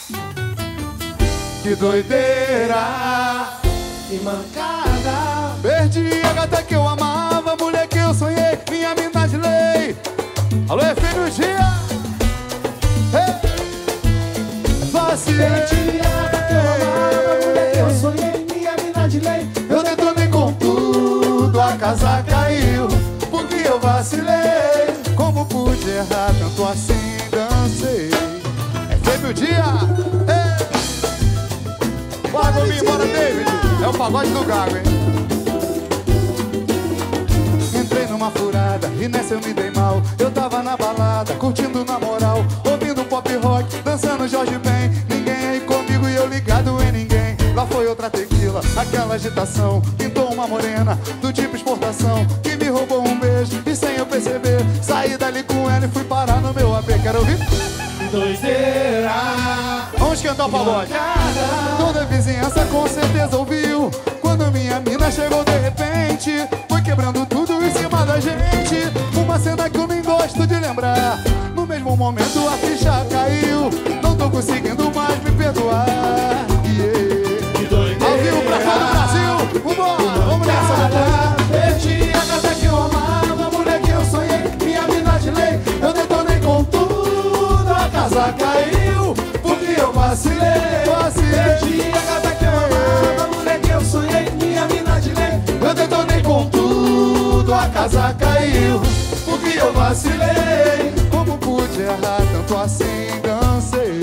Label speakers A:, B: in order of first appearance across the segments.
A: Que doideira e mancada. Perdi a gata que eu amava, mulher que eu sonhei, minha mina de lei. Alô, filho dia. Vacilei.
B: Perdi a gata que eu amava, mulher que eu sonhei, minha mina de lei.
A: Eu detonei com tudo, a casa caiu, porque eu vacilei. Como pude errar tanto assim, dancei. É sempre o dia. Bora comigo, bora David. É o pagode do Gago, hein? Entrei numa furada e nessa eu me dei mal. Eu tava na balada, curtindo na moral, ouvindo pop rock, dançando Jorge Ben. Ninguém aí comigo e eu ligado em ninguém. Lá foi outra tequila, aquela agitação. Pintou uma morena, do tipo exportação, que me roubou um beijo e sem eu perceber, saí dali com ela e fui parar no meu AP. Quero ouvir?
B: Doideira.
A: Vamos cantar o pagode. Toda a vizinhança com certeza ouviu quando minha mina chegou de repente. Foi quebrando tudo em cima da gente. Uma cena que eu nem gosto de lembrar. No mesmo momento a ficha caiu. Não tô conseguindo mais me perdoar. Ao vivo pra todo o Brasil. Vambora, vamos nessa, galera.
B: Perdi a gata que eu amava, a mulher que eu sonhei, minha mina de lei. Eu detonei com tudo, a casa caiu, porque eu vacilei. Perdi a gata que eu amava, a mulher que eu sonhei, minha mina de lei.
A: Eu detonei com tudo, a casa caiu, porque eu vacilei. Como pude errar tanto assim, dancei.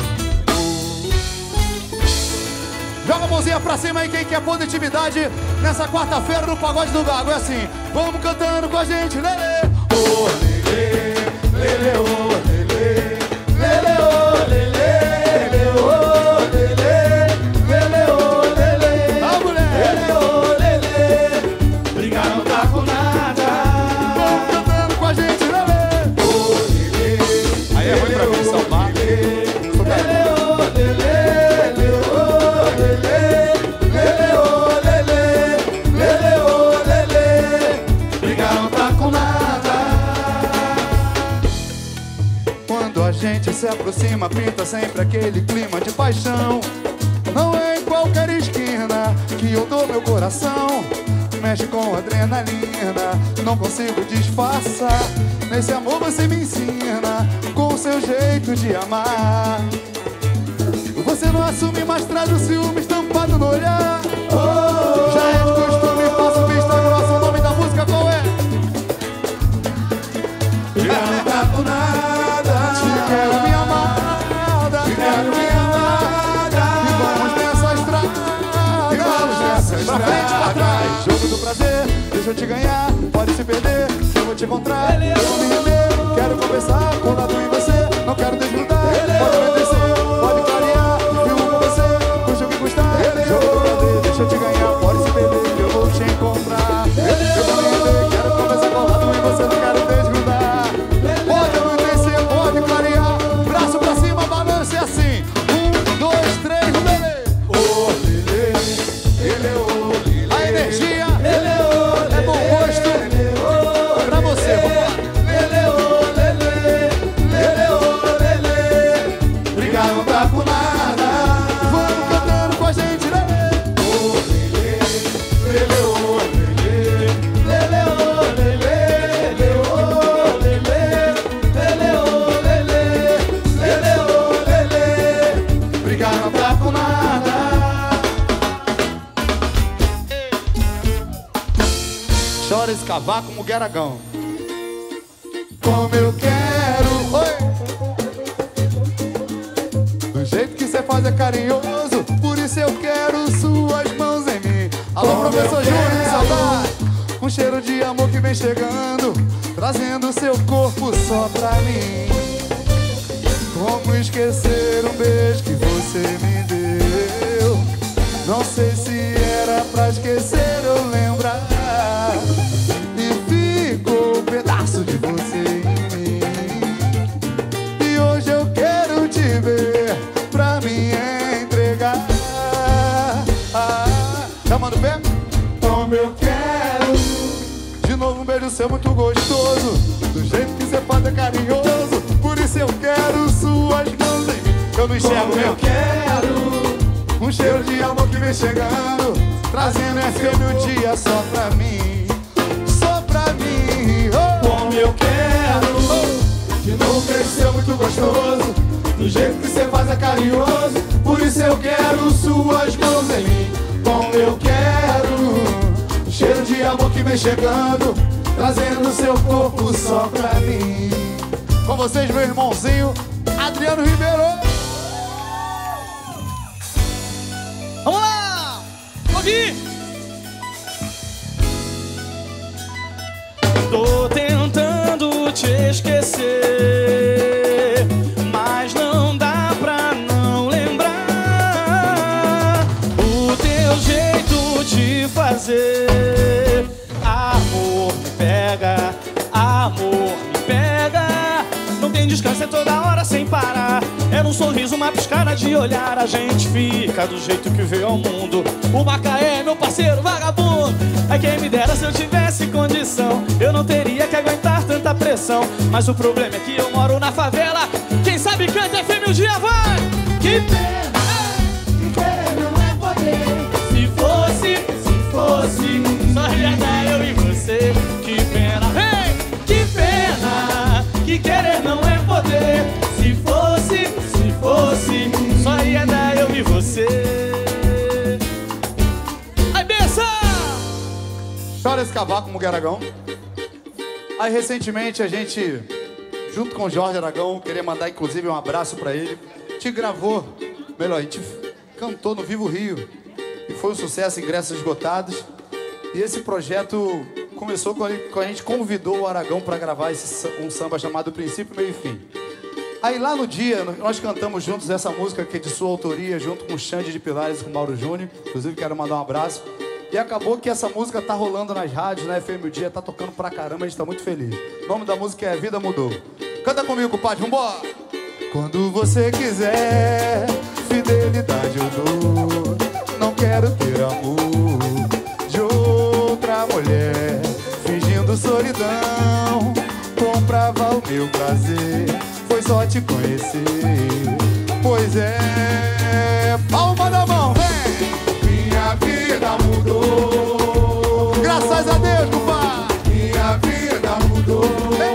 A: Joga a mãozinha pra cima aí quem quer positividade nessa quarta-feira no Pagode do Gago. É assim, vamos cantando com a gente, lelê. Oh, lelê, lelê, oh, lelê, lelê, oh, lelê, lelê, oh, lelê, lelê, oh, lelê. Ah, mulher!
B: Lelê, oh, lelê, brigar não tá com nada.
A: Vamos cantando com a gente, lelê.
B: Oh, lelê,
A: Aí é ruim pra mim salvar.
B: lelê, oh, lelê, lelê, oh, lelê, lelê, oh, lelê, lelê, oh, lelê, brigar não tá com nada.
A: Quando a gente se aproxima, pinta sempre aquele clima de paixão. Não é em qualquer esquina que eu dou meu coração. Mexe com adrenalina, não consigo disfarçar. Nesse amor você me ensina com o seu jeito de amar. Você não assume, mas traz o ciúme estampado no olhar. Já é de costume, faço vista grossa. O nome da música qual é?
B: Brigar não tá com nada.
A: Te quero, minha amada.
B: Te quero, minha amada.
A: E vamos nessa estrada.
B: E vamos nessa
A: Pra frente, pra
B: estrada.
A: trás. Jogo do prazer, deixa eu te ganhar. Pode se perder, eu vou te encontrar. Eu vou me render, quero conversar. Colado em você, não quero desgrudar. Pode obedecer, pode clarear. Vivo com você, custa o que custar. Jogo do prazer, deixa eu te ganhar. Pode se perder, eu vou te encontrar. Eu vou me render, quero conversar. Colado em você, não quero desgrudar. Pode obedecer, pode clarear. Braço pra cima, balance assim. 1, 2, 3, lelê.
B: Oh, lelê, lelê, oh, lelê.
A: A energia
B: Lelê, oh,
A: é bom gosto
B: lelê, oh,
A: pra você. Vambora.
B: lelê, oh, lelê, lelê, oh, lelê, brigar não tá com nada.
A: Vamos cantando com a gente, lelê.
B: Oh, lelê, lelê, oh, lelê, lelê, oh, lelê, lelê, oh, lelê, lelê, oh, lelê, lelê, oh, lelê, brigar não tá com nada.
A: Chora esse cavaco como Gueragão. Como eu quero, oi. Do jeito que cê faz é carinhoso, por isso eu quero suas mãos em mim. Alô, professor Júnior, que saudade. Um cheiro de amor que vem chegando, trazendo seu corpo só pra mim. Como esquecer um beijo que você me deu? Não sei se era pra esquecer ou lembrar. E ficou um pedaço de você em mim. E hoje eu quero te ver pra me entregar. Chamando o pé?
B: Como eu quero.
A: De novo um beijo seu muito gostoso. Do jeito que você faz é carinhoso, por isso eu quero suas mãos em mim. Eu não enxergo
B: como
A: mesmo.
B: eu quero.
A: Um cheiro de amor que vem chegando, trazendo esse meu dia só pra mim. Só pra mim. Oh.
B: Como eu quero. De novo cresceu muito gostoso. Do jeito que você faz é carinhoso. Por isso eu quero suas mãos em mim. Como eu quero. Um cheiro de amor que vem chegando, trazendo seu corpo só pra mim.
A: Com vocês, meu irmãozinho Adriano Ribeiro.
C: Vamos lá! Ouvir! Tô tentando te esquecer, mas não dá pra não lembrar o teu jeito de fazer. Amor me pega, amor me pega. Não tem descanso, é toda hora sem parar. É num sorriso, uma piscada de olhar. A gente fica do jeito que veio ao mundo. O Macaé, meu parceiro vagabundo. É quem me dera se eu tivesse condição. Eu não teria que aguentar tanta pressão. Mas o problema é que eu moro na favela. Quem sabe canta é fêmea, um dia vai. Que pena,
B: Que querer não é poder.
C: se fosse só ia dar eu e você. Que pena, hey! Que pena, que querer não é poder. Se fosse, só ia dar eu e você. Ai, benção!
A: Chora esse cavaco, Muguê Aragão. Aí recentemente a gente, junto com o Jorge Aragão, queria mandar inclusive um abraço pra ele. Te gravou, melhor, a gente cantou no Vivo Rio. E foi um sucesso, ingressos esgotados. E esse projeto começou quando a gente convidou o Aragão para gravar um samba chamado Princípio, Meio e Fim. Aí lá no dia, nós cantamos juntos essa música que é de sua autoria, junto com o Xande de Pilares e com o Mauro Júnior. Inclusive quero mandar um abraço. E acabou que essa música tá rolando nas rádios, na FM o Dia, tá tocando pra caramba, a gente tá muito feliz. O nome da música é Vida Mudou. Canta comigo, compadre, vambora! Quando você quiser, fidelidade eu dou. Não quero ter amor de outra mulher, fingindo solidão, comprava o meu prazer. Foi só te conhecer, pois é. Palma na mão, vem!
B: Minha vida mudou.
A: Graças a Deus, compadre!
B: Minha vida mudou.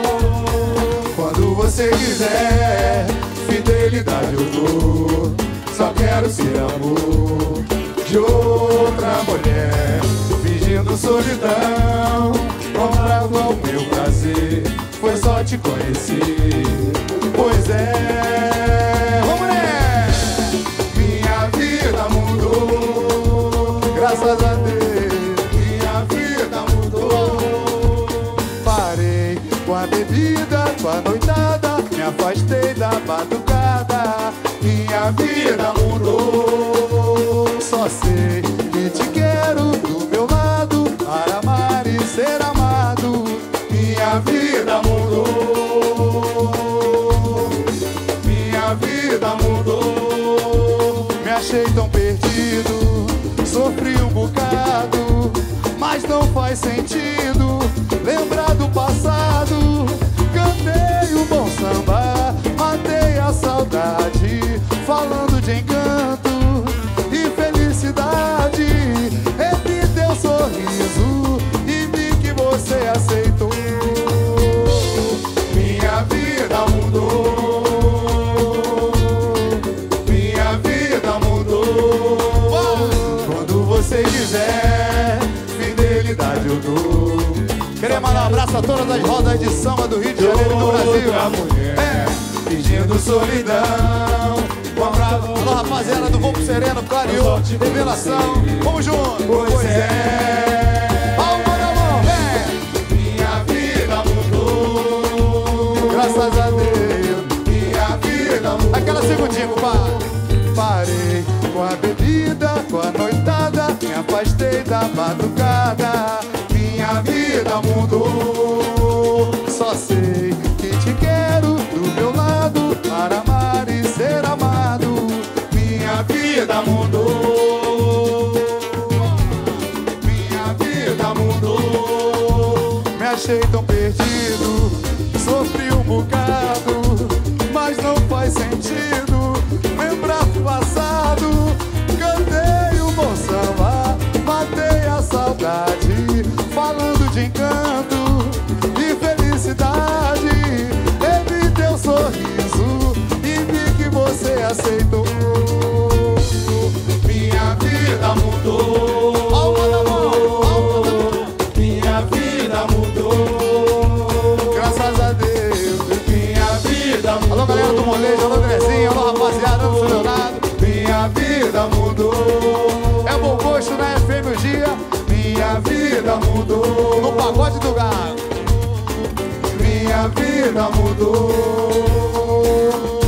A: Quando você quiser, fidelidade eu dou. Só quero ser amor de outra mulher, fingindo solidão, comprava o meu prazer. Foi só te conhecer, pois é. Vamos, mulher!
B: Minha vida mudou.
A: Graças a Deus.
B: Minha vida mudou.
A: Parei com a bebida, com a noitada, me afastei da batucada. Minha vida mudou. Só sei que te quero do meu lado, para amar e ser amado.
B: Minha vida mudou. Minha vida mudou.
A: Me achei tão perdido, sofri um bocado, mas não faz sentido lembrar do passado. Cantei um bom samba, matei a saudade, falando de encanto e felicidade. Revi teu sorriso e vi que você aceitou.
B: Minha vida mudou. Minha vida mudou.
A: Quando você quiser, fidelidade eu dou. Queria mandar um abraço a todas as rodas de samba do Rio de Janeiro e do Brasil.
B: Outra mulher, fingindo solidão, comprava.
A: Alô, rapaziada do Voo Sereno, Clareou, Revelação. Vamos junto.
B: Pois é.
A: Palma na mão, vem.
B: Minha vida mudou.
A: Graças a Deus.
B: Minha vida mudou.
A: Aquela segundinha, compadre. Parei com a bebida, com a noitada, me afastei da batucada.
B: Minha vida mudou.
A: Só sei que te quero do meu lado, para amar e ser amado.
B: Minha vida mudou. Minha vida mudou.
A: Me achei tão perdido, sofri um bocado, mas não faz sentido aceitou.
B: Minha vida mudou.
A: Alma da mão.
B: Minha vida mudou.
A: Graças a Deus.
B: Minha vida mudou.
A: Alô, galera do molejo, alô, Grezinho, alô, rapaziada do seu Leonardo.
B: Minha vida mudou.
A: É bom gosto na FM o dia.
B: Minha vida mudou.
A: No pagode do gado.
B: Minha vida mudou.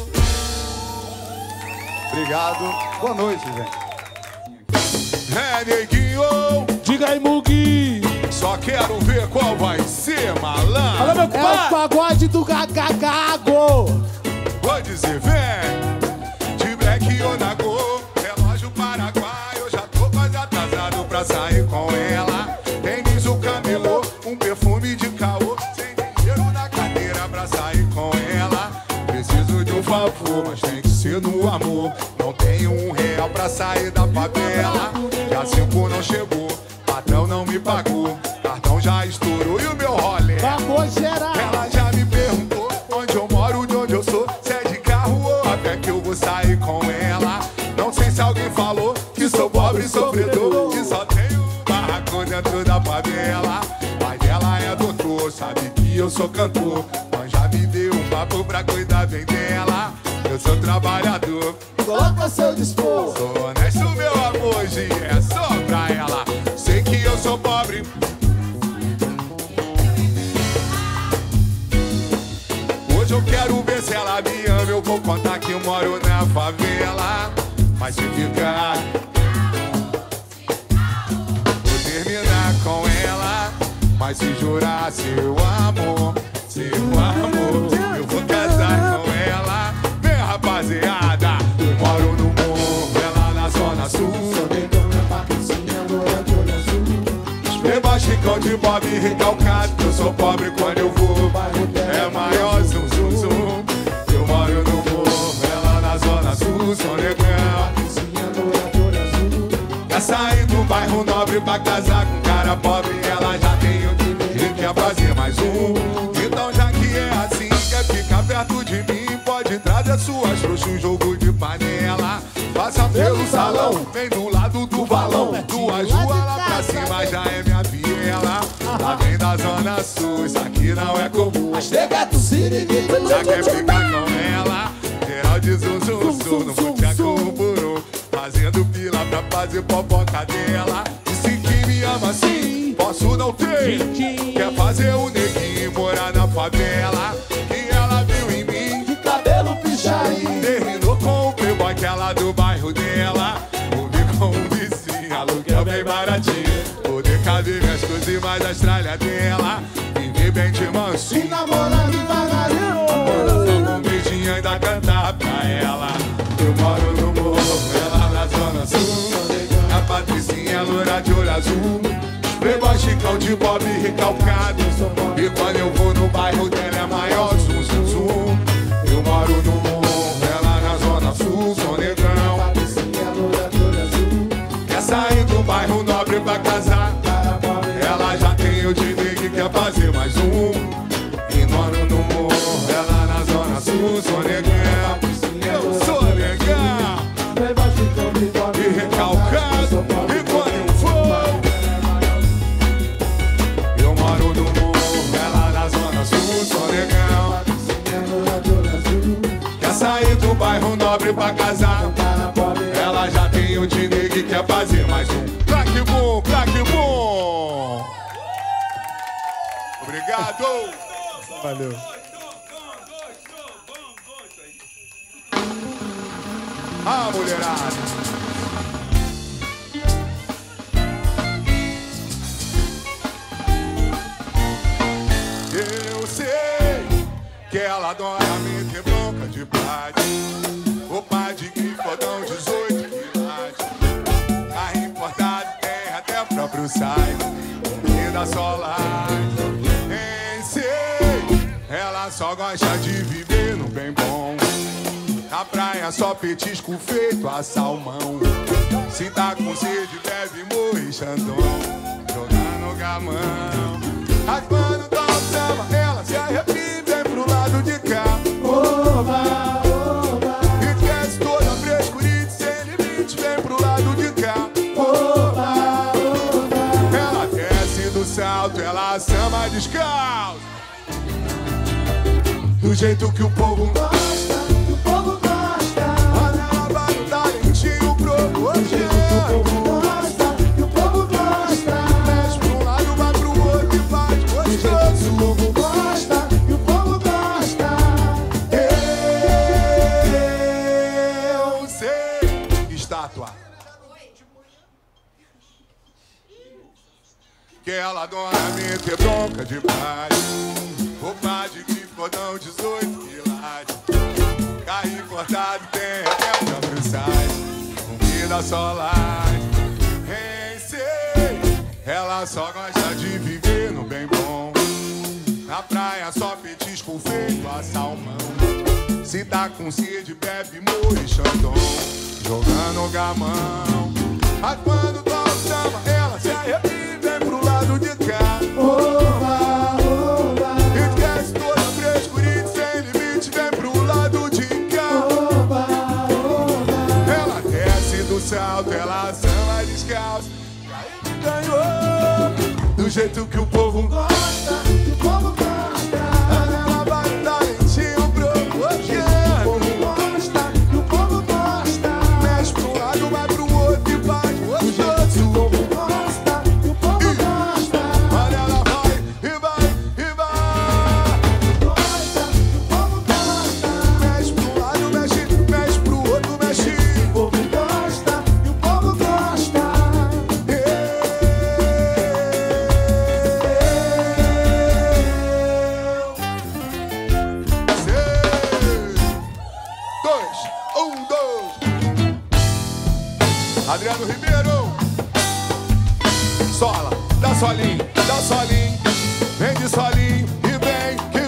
A: Obrigado. Boa noite, gente.
D: É, neguinho,
C: Diga aí, Mugi.
D: só quero ver qual vai ser, malandro.
C: Alô, meu
B: É o
C: pai.
B: pagode do Gagago.
D: Vou dizer, vem, de black ou na cor, relógio Paraguai, eu já tô quase atrasado pra sair com ela. Tênis o camelô, um perfume de caô, sem dinheiro na cadeira pra sair com ela. Preciso de um favor, mas tem que ser no amor. Não tenho R$1 pra sair da favela. Já 5 não chegou, patrão não me pagou, cartão já estourou e o meu rolê.
B: Vamos gerar.
D: Ela já me perguntou onde eu moro, de onde eu sou, se é de carro ou a pé que eu vou sair com ela. Não sei se alguém falou que sou pobre e sofredor, que só tenho barraco dentro da favela. Mas ela é doutor, sabe que eu sou cantor, mas já me deu um papo pra cuidar bem dela. Eu sou trabalhador,
B: Coloca seu dispor.
D: sou honesto, meu amor, hoje é só pra ela. Sei que eu sou pobre, hoje eu quero ver se ela me ama. Eu vou contar que eu moro na favela. Mas se ficar, vou terminar com ela. Mas se jurar seu amor, eu vou casar com ela. Vem, rapaziada, eu moro no morro, ela na zona sul. Beba chicão de Bob recalcado, eu sou pobre quando eu vou. É maior zum zum zum. Eu moro no morro, ela na zona sul, sou legal. Já saí do bairro nobre pra casar com cara pobre, ela já tem o que quer fazer mais um. Então já que é assim, quer ficar perto de mim, pode trazer suas trouxas, jogo de panela. Passa pelo salão, vem do lado do balão. Duas ruas lá pra cima já é minha viela. Lá vem da zona sul, isso aqui não é comum. Já quer ficar com ela, geral de zum zum zum, no boteco o burro, fazendo pila pra fazer fofoca dela. Disse que me ama assim, posso não ter. Quer fazer o neguinho morar na favela, que ela viu em mim
B: De cabelo pichain.
D: terminou com o playboy que ela do bairro dela. Ouvi com um vizinho, aluguel bem baratinho, poder caber minhas coisas e mais as tralhas dela. Viver bem de mansinho,
B: Namorando devagarinho.
D: só com um beijinho ainda cantar pra ela. Eu moro no morro, ela na zona sul. A Patricinha loura de olho azul, playboy chicão de Bob recalcado. E quando eu vou no bairro dela é maior zum zum zum. Eu moro no morro, ela na zona sul, sou negão. Quer sair do bairro nobre pra casar, ela já tem o dinheiro que quer fazer mais um. E moro no morro, ela na zona sul, sou negão. Eu sou negão e recalcado. E quando eu for, eu moro no morro, ela na zona sul, sou negão. Quer sair do bairro nobre pra casar, ela já tem o dinheiro que quer fazer mais um. Craque bom, craque bom. Obrigado.
A: Valeu.
D: Ah, mulherada. Eu sei que ela adora meter bronca de pade. Roupa de grifodão, 18 quilates. Carro importado, tem até próprio site. Comida solar. Nem sei, ela só gosta de viver no bem bom. Na praia só petisco feito a salmão. Se tá com sede, bebe morre xandão. Jogar no gamão. Mas quando dá o samba, ela se arrepia e vem pro lado de cá.
B: Oba, oba.
D: E quer descalço. Do jeito que o povo gosta,
B: que o povo gosta.
D: olha ela vai no talentinho pro
B: Do jeito que o povo gosta, que o povo gosta.
D: mexe pra um lado, vai pro outro e faz
B: Do jeito que
D: gostoso.
B: o povo gosta, que o povo gosta.
D: Eu sei. Estátua. Que ela dona me ter bronca demais. Roupa de grife, cordão 18 quilates. Carrinho cortado, tem até o cabeçagem. Comida só light. Sei. Ela só gosta de viver no bem bom. Na praia só petisco feito a salmão. Se tá com sede, bebe morre xandão. Jogando gamão. Mas quando toca o samba, ela se arrepia e vem pro lado de cá.
B: Oba, oba,
D: Esquece toda a frescurite sem limite, vem pro lado de cá.
B: oba, oba.
D: Ela desce do salto, ela samba descalço. E aí me ganhou. Do jeito que o povo gosta.
B: Gosta, que o povo gosta.
D: Ela vai no talentinho pro
B: Que o
D: oceano.
B: povo gosta, que o povo gosta.
D: Mexe pro lado, vai pro outro e faz
B: Do jeito que o
D: gostoso.
B: povo gosta, que o povo gosta.
D: Olha ela vai e vai e vai.
B: Gosta, que o povo gosta.
D: Mexe pro lado, mexe pro outro, mexe.
B: O povo gosta, que o povo gosta.
D: Adriano Ribeiro. Sola, dá solinho, vem de solinho e vem, que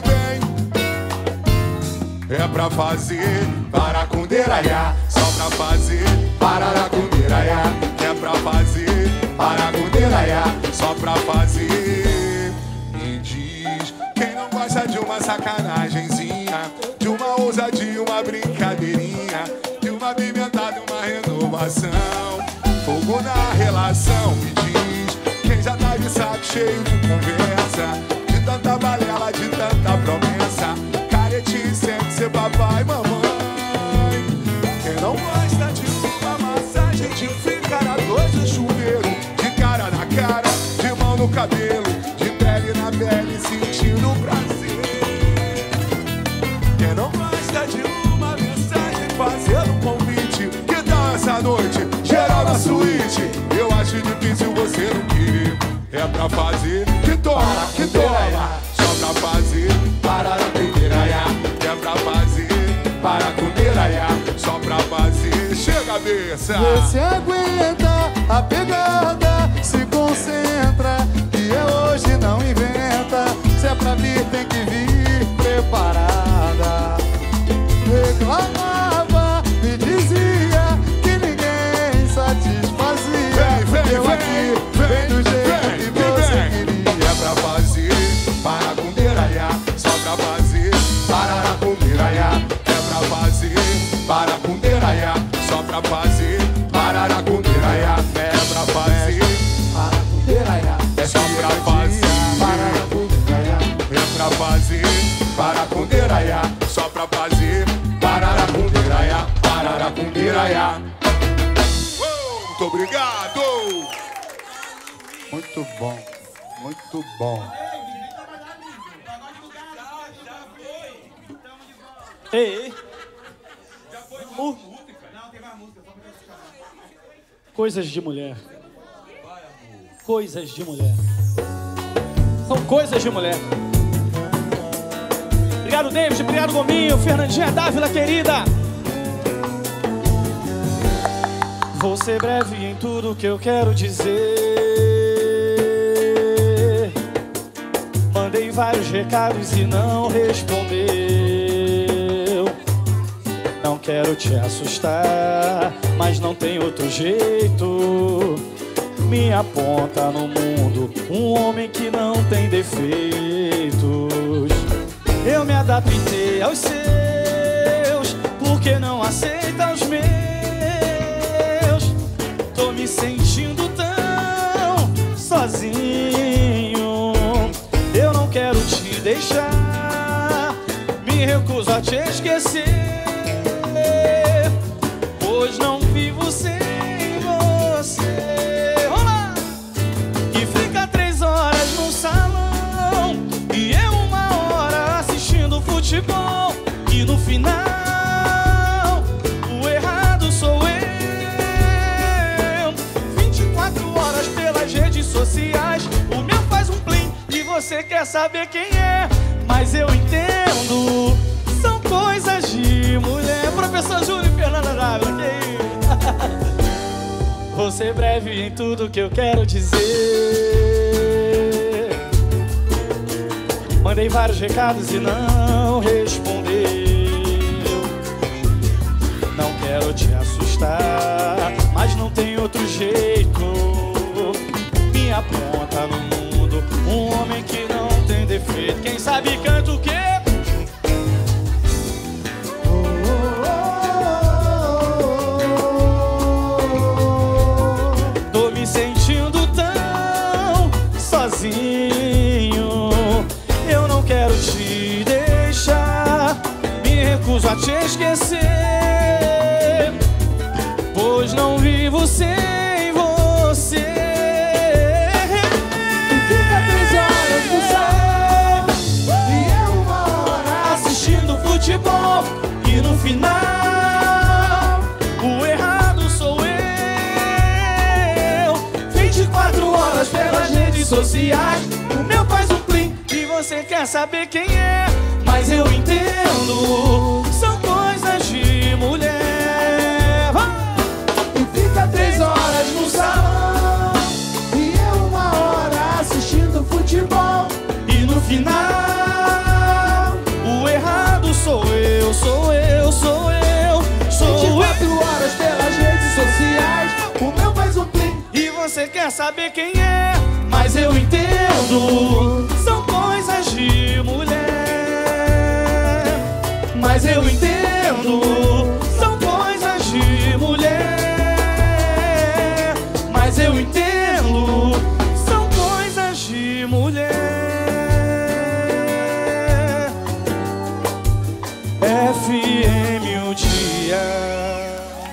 D: vem. É pra fazer, para com deraiá. Só pra fazer, para com deraiá. É pra fazer, para com deraiá. Só pra fazer. Me diz, quem não gosta de uma sacanagemzinha, de uma ousadia, uma brincadeirinha, de uma pimentada, uma renovação, fogo na relação. Me diz, quem já tá de saco cheio de conversa, de tanta balela, de tanta promessa, caretinho sempre ser papai e mamãe. Quem não gosta de uma massagem, de ficar a dois no chuveiro, de cara na cara, de mão no cabelo, de pele na pele, sentindo prazer. Quem não gosta de uma mensagem, fazendo um convite, que tal essa noite, geral na suíte? Eu acho difícil você não querer. É pra fazer, que toma, que toma. Só pra fazer, para com deraiá. É pra fazer, para com deraiá. Só pra fazer, chega a cabeça.
A: Você aguenta a pegada, se concentra, que é hoje, não inventa. Se é pra vir, tem que vir preparada. Reclamava, me dizia que ninguém satisfazia. Eu aqui, vem do jeito que você queria.
D: É pra fazer, para com deraiá. Só pra fazer, para com deraiá. É pra fazer, para com deraiá. Só pra fazer, para com deraiá. É pra fazer,
B: Para com deraiá.
D: é só pra fazer.
B: Para com deraiá.
D: É pra fazer, para com deraiá. Só pra fazer, para com deraiá. Para com deraiá. Muito obrigado.
A: Muito bom, muito bom.
C: Ei. Coisas de mulher. Coisas de mulher. São coisas de mulher. Obrigado, David. Obrigado, Gominho. Fernandinha Dávila, querida. Vou ser breve em tudo que eu quero dizer. Mandei vários recados e não respondeu. Não quero te assustar, mas não tem outro jeito. Me aponta no mundo um homem que não tem defeitos. Eu me adaptei aos seus, porque não aceita os meus. Tô me sentindo tão sozinho. Eu não deixar. Me recuso a te esquecer, pois não vivo sem você. Olá! Que fica 3 horas no salão e eu 1 hora assistindo futebol. E no final, o errado sou eu. 24 horas pelas redes sociais, o meu faz um plim e você quer saber quem é. Mas eu entendo, são coisas de mulher. Professor Júlio e Fernanda Dávila, que isso? Vou ser breve em tudo que eu quero dizer. Mandei vários recados e não respondeu. Não quero te assustar, mas não tem outro jeito. Me aponta no mundo um homem que não tem defeito. Quem sabe canta o quê? Tô me sentindo tão sozinho. Eu não quero te deixar, me recuso a te esquecer, pois não vivo sem você.
B: Fica 3 horas no salão e eu 1 hora
C: Assistindo futebol e no final, o errado sou eu. 24 horas pelas redes sociais, o meu faz um plim e você quer saber quem é. Mas eu entendo, são coisas de mulher.
B: E fica 3 horas no salão e eu 1 hora assistindo futebol.
C: E no final, o errado sou eu, sou eu, sou eu, sou
B: 24
C: eu.
B: horas pelas redes sociais, o meu faz um plim.
C: E você quer saber quem é. Mas eu entendo, são coisas de mulher. Mas eu entendo, são coisas de mulher. Mas eu entendo, são coisas de mulher. FM o dia.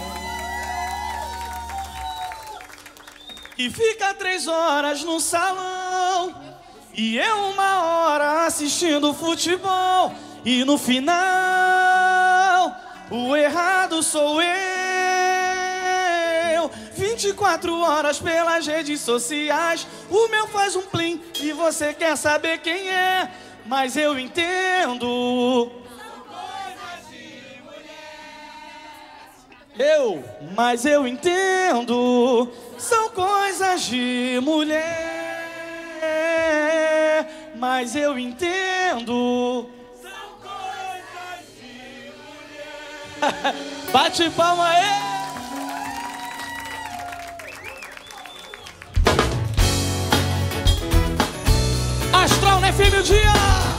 C: E fica 3 horas no salão e eu 1 hora assistindo futebol. E no final, o errado sou eu. 24 horas pelas redes sociais, o meu faz um plim e você quer saber quem é. Mas eu entendo, mas eu entendo, são coisas de mulher. Mas eu entendo, são coisas de mulher. Bate palma aí. Astral na FM o dia.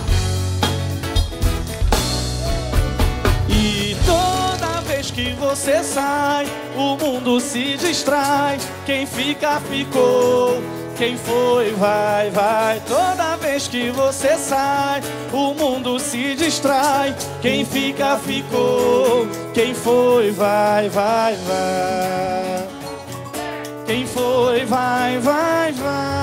C: E toda vez que você sai, o mundo se distrai. Quem fica, ficou. Quem foi, vai, vai. Toda vez que você sai, o mundo se distrai. Quem fica, ficou. Quem foi, vai, vai, vai. Quem foi, vai, vai,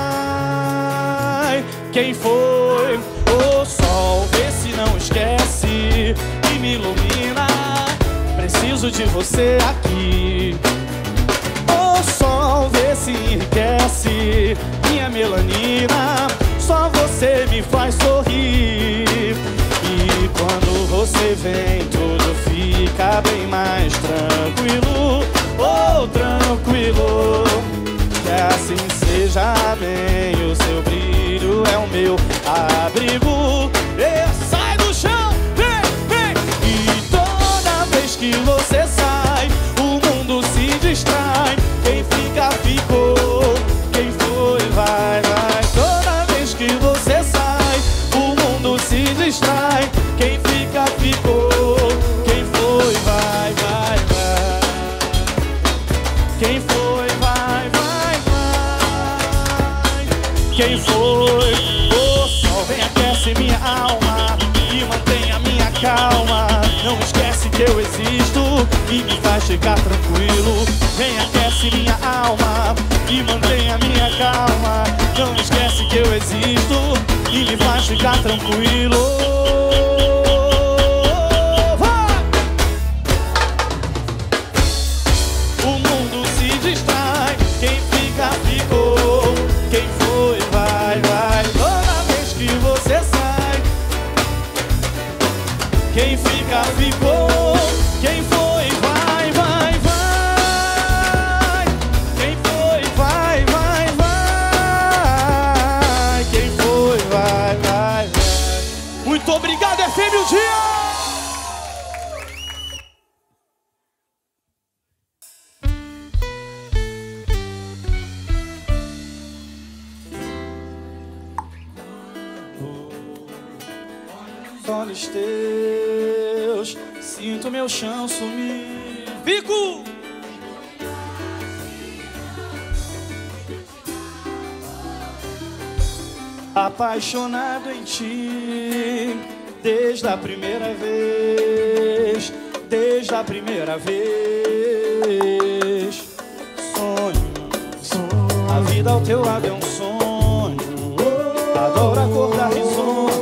C: vai. Quem foi? O sol, vê se não esquece e me ilumina. Preciso de você aqui. O sol, vê se enriquece minha melanina. Só você me faz sorrir. E quando você vem, tudo fica bem mais tranquilo. Oh, tranquilo. Que assim seja bem, o seu brilho é o meu abrigo. Sai do chão, vem, vem. E toda vez que você sai, o mundo se distrai. Quem fica, ficou. Quem foi, vai, vai. Toda vez que você sai, o mundo se distrai. Quem fica, ficou. Quem foi, vai, vai, vai. Quem foi, vai, vai, vai. Quem foi? O sol vem, aquece minha alma. que eu existo e me faz ficar tranquilo. Vem, aquece minha alma e mantenha minha calma. Não esquece que eu existo e me faz ficar tranquilo. Vai! O mundo se distrai, quem fica ficou, quem foi vai, vai. Toda vez que você sai, quem fica ficou, quem foi vai, vai, vai. Quem foi vai, vai, vai. Quem foi vai, vai, vai. Muito obrigado, FM o Dia! Olhos teus, sinto meu chão sumir. Fico! Apaixonado em ti, desde a primeira vez, desde a primeira vez. Sonho, a vida ao teu lado é um sonho. Adoro acordar risonho.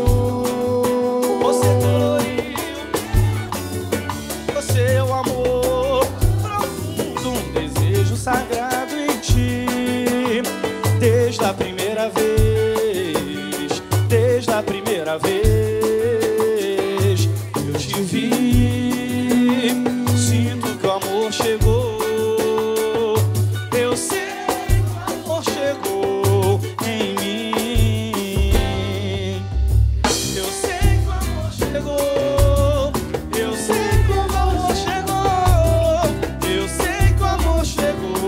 C: Sagrado em ti, desde a primeira vez, desde a primeira vez eu te vi, sinto que o amor chegou, eu sei que o amor chegou em mim, eu sei que o amor chegou, eu sei que o amor chegou, eu sei que o amor chegou.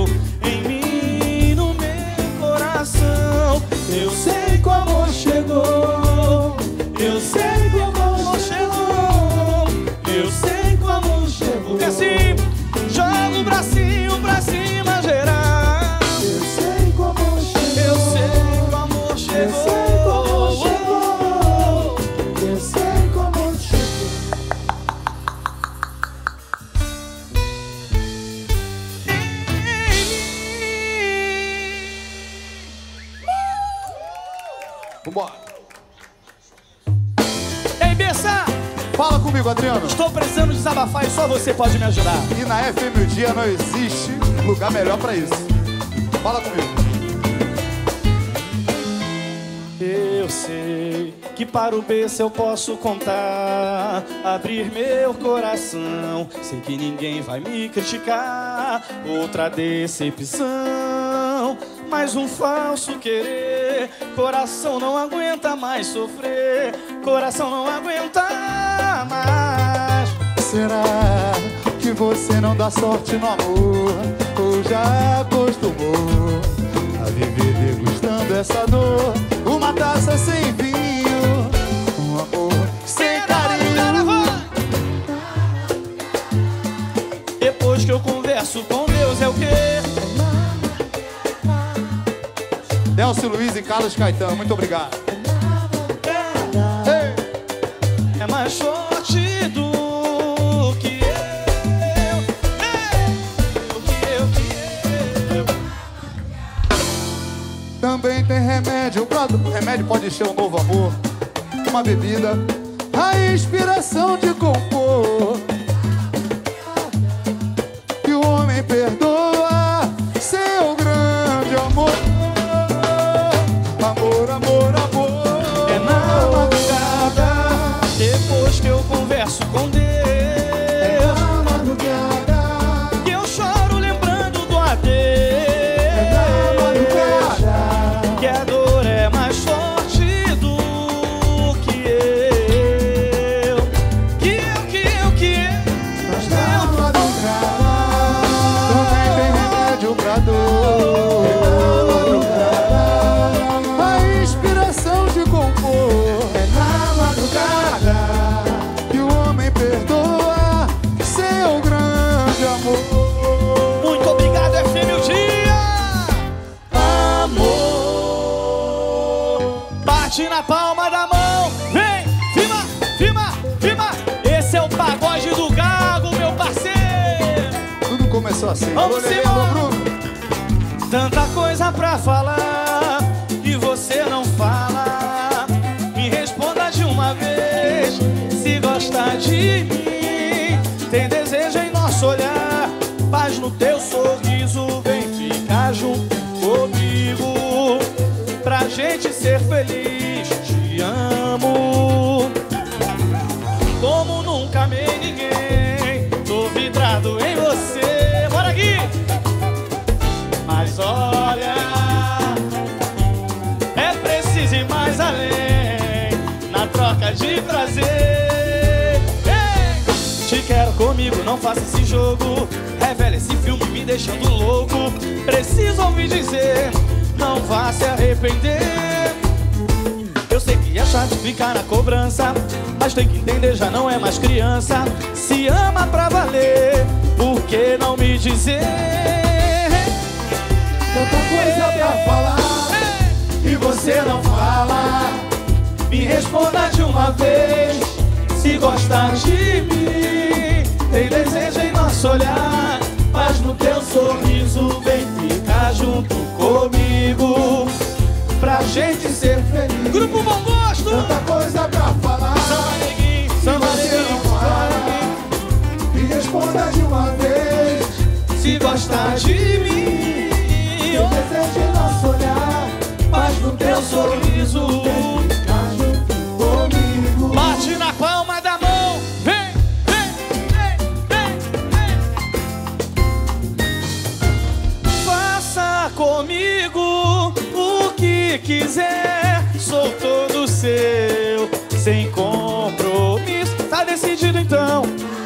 C: Eu sei que o amor chegou, eu sei que o amor chegou, eu sei que o amor chegou. E assim, joga o bracinho pra cima geral. Eu sei que o amor chegou, eu sei que o amor chegou, eu sei que o amor chegou.
A: Vambora.
C: Ei, Bessa!
A: Fala comigo, Adriano.
C: Estou precisando desabafar e só você pode me ajudar.
A: E na FM o Dia não existe lugar melhor pra isso. Fala comigo.
C: Eu sei que para o Bessa eu posso contar, abrir meu coração, sei que ninguém vai me criticar. Outra decepção, mais um falso querer. Coração não aguenta mais sofrer, coração não aguenta mais.
A: Será que você não dá sorte no amor, ou já acostumou a viver degustando essa dor? Uma taça sem vinho, um amor sem carinho.
C: Depois que eu converso com Deus é o quê?
A: Delcio Luiz e Carlos Caetano, muito obrigado.
C: É mais forte do que eu.
A: Também tem remédio pra dor. Remédio pode ser um novo amor, uma bebida, a inspiração de compor. Que o homem perdoa seu grande amor. Amor, amor, amor.
C: É na madrugada, depois que eu converso com Deus,
A: é na madrugada
C: que eu choro lembrando do adeus.
A: É na madrugada
C: que a dor é mais forte do que eu. Que eu.
A: Mas na madrugada também começou assim.
C: Vamos
A: Lelê,
C: embora.
A: alô, Bruno.
C: Tanta coisa pra falar e você não fala. Me responda de uma vez se gosta de mim. Tem desejo em nosso olhar, paz no teu sorriso. Vem ficar junto comigo pra gente ser feliz. Te amo como nunca amei ninguém. Tô vidrado em você. Bora aqui! Mas olha, é preciso ir mais além na troca de prazer. Ei! Te quero comigo, não faça esse jogo. Revela esse filme me deixando louco. Preciso ouvir dizer, não vá se arrepender. Eu sei que é chato ficar na cobrança, mas tem que entender, já não é mais criança. Se ama pra valer, por que não me dizer?
B: Tanta coisa pra falar e você não fala. Me responda de uma vez se gosta de mim. Tem desejo em nosso olhar, paz no teu sorriso. Vem ficar junto comigo pra gente ser feliz.
C: Grupo Bom Gosto!
B: Tanta coisa pra falar
C: Samba neguinho,
B: e
C: samba
B: você não
C: neguinho,
B: fala. Me responda de uma vez
C: se gosta de mim.
B: Tem desejo em nosso olhar, paz no teu sorriso. Vem ficar junto comigo.
C: Bate na palma da mão, vem, vem, vem, vem, vem. Faça comigo o que quiser, sou todo seu, sem compromisso. Tá decidido então?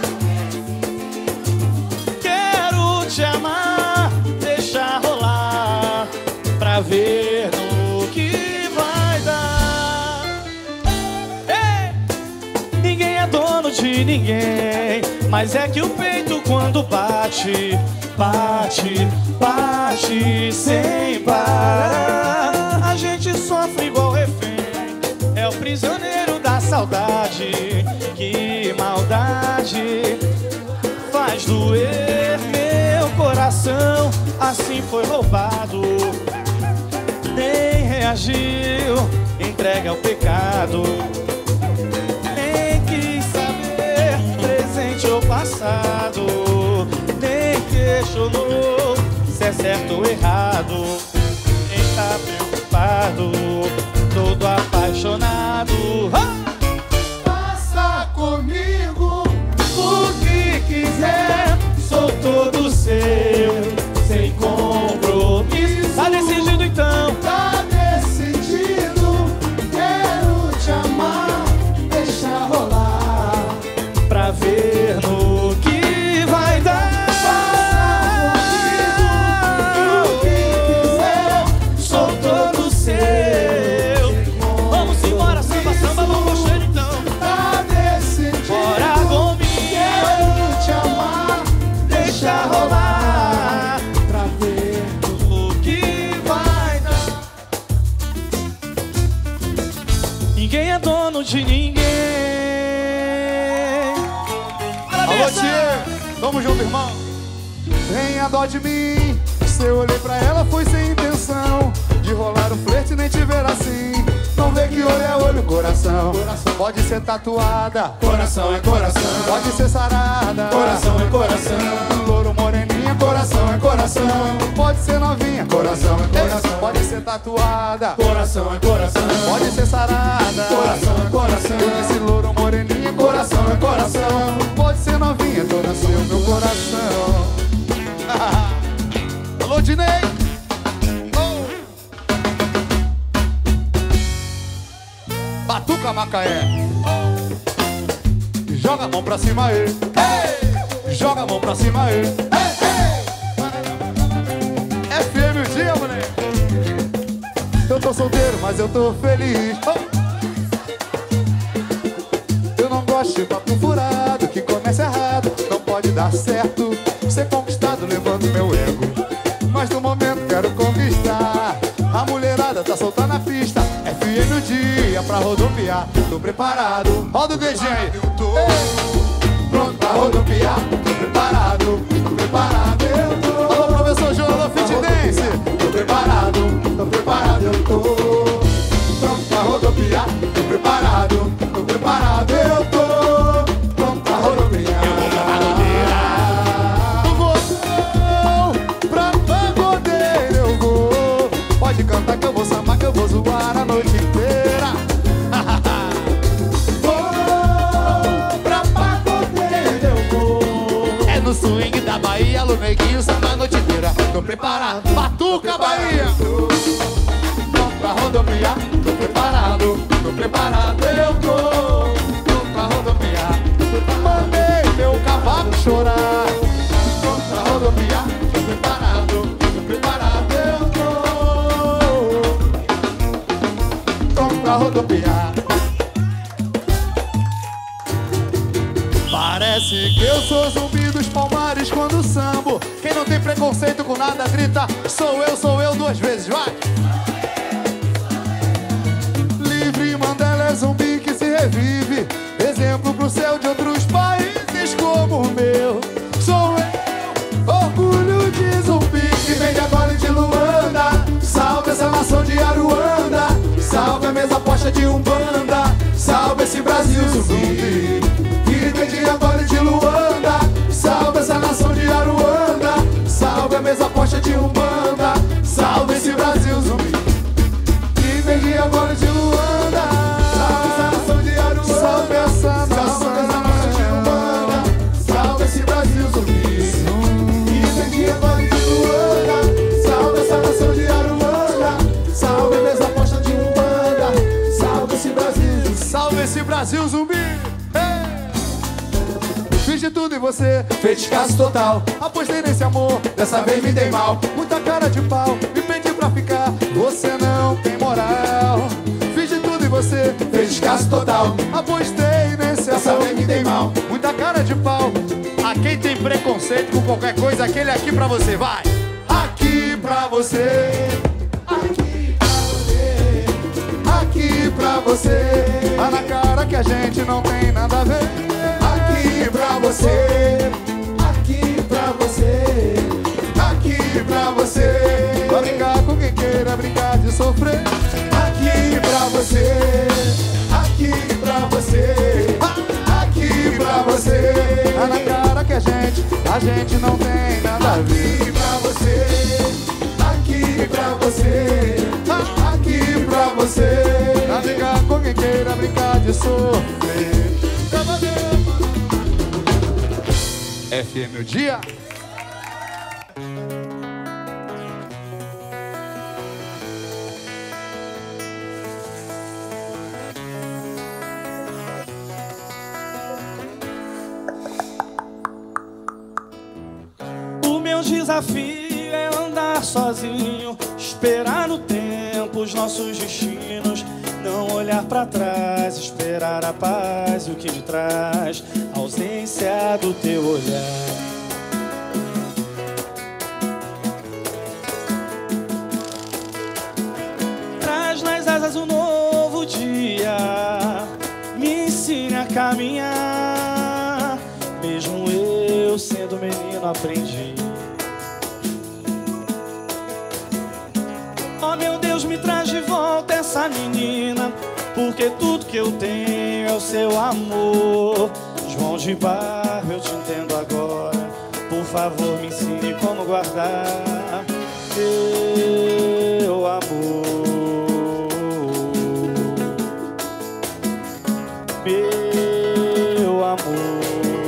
C: Quero te amar, deixa rolar, pra ver no que vai dar. Ei! Ninguém é dono de ninguém, mas é que o peito quando bate, bate, bate sem parar. A gente sofre igual refém, é o prisioneiro da saudade. Que maldade faz doer meu coração, assim foi roubado. Nem reagiu, entregue ao pecado. Nem quis saber, presente ou passado. Nem questionou se é certo ou errado. Nem tá preocupado, todo apaixonado.
B: Faça comigo o que quiser, sou todo seu, sem compromisso.
C: Tá decidido então?
B: Tá decidido, quero te amar, deixa rolar,
C: Pra ver no que vai dar.
B: faça comigo o que quiser,
C: Sou todo seu. Vamos embora, samba, samba, vamos gostar então.
B: tá decidido,
C: Bora comigo,
B: quero te amar,
C: deixa rolar,
B: pra ver.
C: o que vai dar. Ninguém é dono de ninguém.
A: Alô, Tia, tamo junto, irmão. Tenha dó de mim, se eu olhei pra ela foi sem intenção de rolar um flerte, nem te ver assim. Não vê que olho é olho, coração. Pode ser tatuada,
B: Coração é coração,
A: pode ser sarada.
B: coração é coração,
A: Louro, moreninha,
B: coração é coração,
A: pode ser novinha,
B: Coração é coração.
A: Ei, pode ser tatuada,
B: coração é coração,
A: pode ser sarada.
B: coração é coração,
A: Esse louro, moreninha,
B: coração é coração.
A: pode ser novinha, tô no seu meu coração. Alô, Dinei! Oh. Batuca, Macaé! Joga a mão pra cima aí! Joga a mão pra cima aí! FM o dia, moleque! Eu tô solteiro, mas eu tô feliz. Oh. Eu não gosto de papo furado, que começa errado. Não pode dar certo, ser conquistado levando meu ego. Mas no momento quero conquistar. A mulherada tá solta na pista. FM o dia pra rodopiar. Tô preparado, roda o dedinho aí.
B: Pronta rodopiar. Tô preparado, eu tô.
A: Alô, professor João, alô, Fit Dance.
B: Tô preparado, eu tô. Pronto pra rodopiar. Tô preparado, eu tô. Pronto pra rodopiar. Eu vou pra
A: Pra pagodeiro eu vou. Pode cantar que eu vou sambar, que eu vou zoar a noite inteira.
B: vou pra pagodeiro, eu vou.
A: É no swing da Bahia, Lu Neguinho, samba a noite inteira. Tô preparado, Batuca, Bahia.
B: Pronto pra rodopiar. Tô preparado, eu tô. Pronto pra rodopiar.
A: Mandei meu cavaco chorar.
B: Pronto pra rodopiar. Tô preparado, eu tô. Pronto pra rodopiar.
A: Parece que eu sou zumbi dos palmares quando sambo. Quem não tem preconceito com nada grita: sou eu 2 vezes, vai! Livre Mandela é zumbi que se revive. Exemplo pro céu de outros países como o meu. Sou eu, orgulho de zumbi
B: Que vem de Angola e de Luanda. Salve essa nação de Aruanda. Salve a mesa posta de Umbanda. Salve esse Brasil zumbi. Que vem de Angola e de Luanda. Salve essa nação de Aruanda. Salve a mesa posta de Umbanda. Salve esse Brasil zumbi. Que vem de Angola e de Luanda. Salve essa nação de Aruanda.
A: Salve essa
B: Salve
A: nação.
B: essa nação de Umbanda. Salve esse Brasil zumbi. Que vem de Angola e de Luanda. Salve essa nação de Aruanda. Salve a mesa posta de Umbanda. Salve esse Brasil.
A: Salve esse Brasil zumbi! Hey! Fiz de tudo em você,
B: Fez descaso total.
A: apostei nesse amor.
B: Dessa vez me dei mal.
A: Muita cara de pau, me pedi pra ficar. Você não tem moral. Fiz de tudo em você,
B: Fez descaso total.
A: apostei nesse
B: Dessa
A: amor.
B: vez me dei mal.
A: Muita cara de pau. A quem tem preconceito com qualquer coisa, aquele aqui pra você, vai! Aqui pra você,
B: Aqui pra você. Aqui pra você.
A: tá na cara que a gente não tem nada a ver.
B: Aqui pra você. Aqui pra você. Aqui pra você.
A: Pra brincar com quem queira brincar de sofrer.
B: Aqui pra você. Aqui pra você. Aqui pra você.
A: Tá na cara que a gente não tem nada a ver.
B: Aqui pra você. Aqui pra você. Aqui pra você.
A: Pra brincar com quem queira brincar de sofrer. FM o dia.
C: O meu desafio é andar sozinho, esperar no tempo os nossos destinos, não olhar pra trás, esperar a paz, o que me traz a ausência do teu olhar. Traz nas asas um novo dia, me ensine a caminhar. Mesmo eu sendo menino aprendi. Oh meu Deus, me traz de volta essa menina, porque tudo que eu tenho é o seu amor. João de Barro, eu te entendo agora. Por favor, me ensine como guardar teu amor. Meu amor.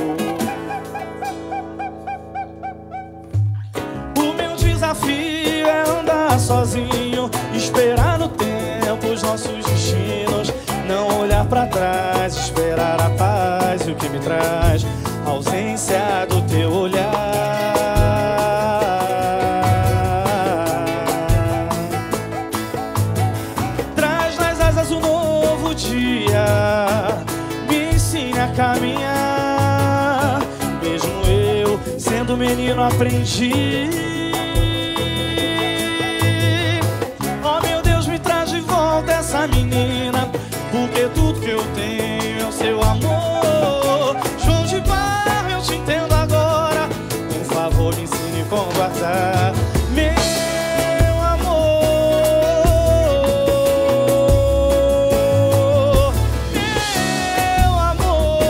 C: O meu desafio é andar sozinho, esperar no tempo os nossos destinos, não olhar pra trás, esperar a paz e o que me traz a ausência do teu olhar. Traz nas asas um novo dia, me ensine a caminhar. Mesmo eu sendo menino aprendi. Oh meu Deus, me traz de volta essa menina, porque tudo que eu tenho é o seu amor. João de Barro, eu te não guardar. Meu amor, meu amor,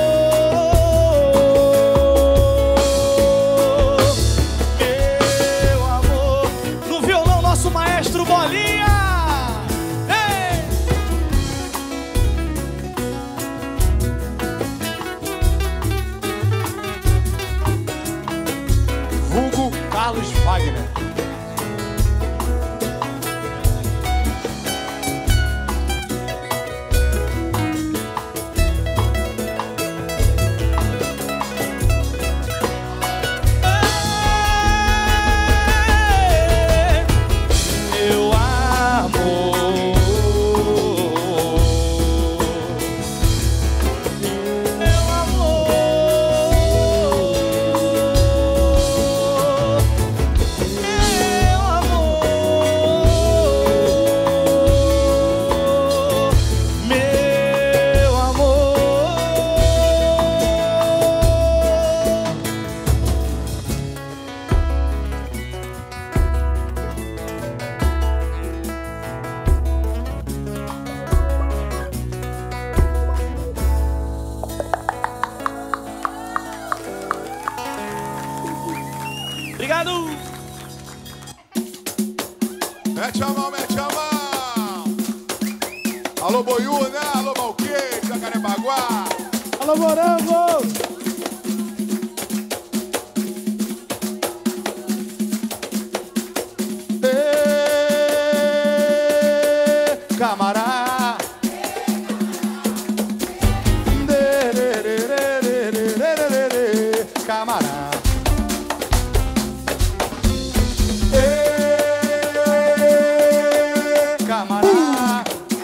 C: meu amor. No violão, nosso maestro Bolinha. Ei!
A: Vulgo Carlos Wagner.
C: Meu amor, meu amor, meu amor, meu amor. Obrigado!
D: Mete a mão, mete a mão. Alô, Boiú, né? Alô, Malquê, Jacarepaguá.
A: Alô, Morango! Ê, camará. Derererererererererê, camará. Ê, camará.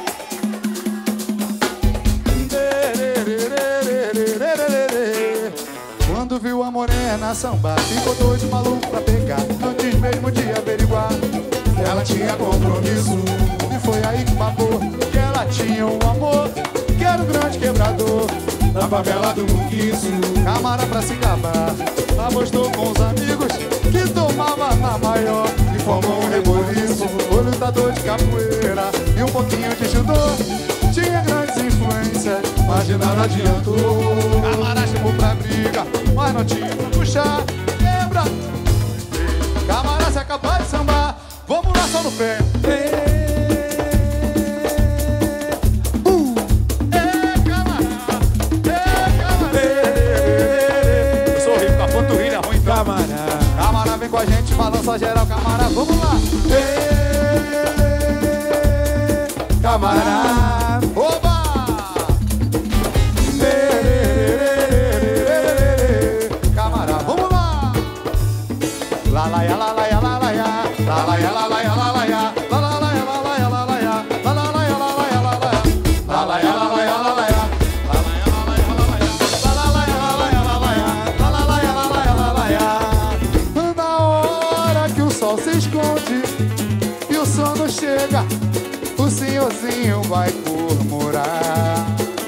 A: Derererererererê. Quando viu a morena sambar, ficou doido, maluco pra pegar. Não quis mesmo de averiguar. Ela tinha compromisso e foi aí que babou. Que ela tinha um amor que era o grande quebrador
D: Na favela do Muquiço.
A: Camará pra se gabar, apostou com os amigos que tomava na maior e formou um reboliço. O lutador de capoeira e um pouquinho de judô. Tinha grandes influências, mas de nada adiantou. Camará chamou pra briga, mas não tinha pra puxar. Lembra? Camará se acabou de sambar, vamos lá só no pé. Eu sou rico, a panturrilha ruim, então. Camará vem com a gente, balança geral, camará, vamos lá. Camará, oba! Camará, vamos lá. Lá lá ya, lá lá ya, lá lá ya, lá lá ya, lá lá ya, lá lá ya, lá lá lá ya, lá lá ya, lá lá ya, lá lá lá ya, lá lá ya, lá lá ya, lá lá ya, lá lá ya, lá lá ya. Na hora que o sol se esconde e o sono chega, o senhorzinho vai murmurar.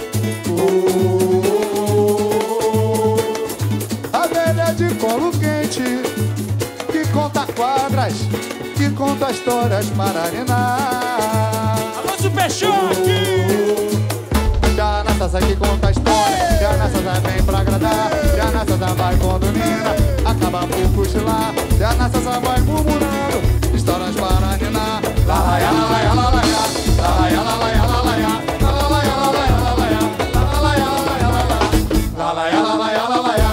A: A velha de colo quente que conta quadras, que conta histórias para ninar.
C: Alô, Super Choque!
A: Já na Sasa que conta a história, já na Sasa vem pra agradar, já na Sasa vai com domina, acaba por cochilar, já na Sasa vai murmurando, histórias para ninar. Lá lá ya, lá lá ya, lá lá ya, lá lá ya, lá lá ya, lá lá ya, lá lá ya, lá lá ya, lá lá ya, lá lá ya, lá lá ya, lá lá ya, lá lá ya, lá lá ya.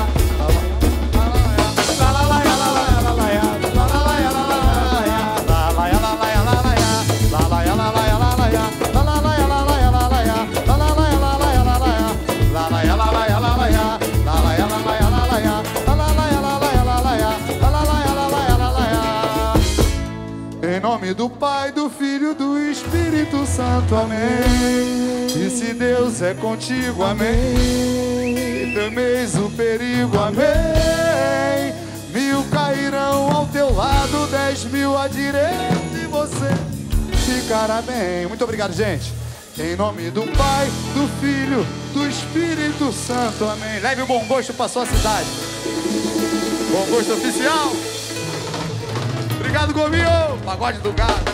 A: Em nome do Pai, do Filho e do Espírito Santo, amém. E se Deus é contigo, amém, e temeis o perigo, amém. 1000 cairão ao teu lado, 10.000 à direita e você ficará bem. Muito obrigado, gente. Em nome do Pai, do Filho, do Espírito Santo, amém. Leve o bom gosto para sua cidade. Bom gosto oficial. Obrigado, Gominho. Pagode do Gado.